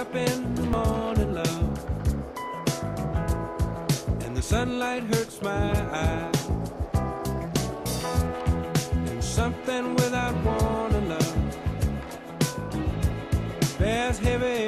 up in the morning, love, and the sunlight hurts my eyes, and something without warning, love, bears heavy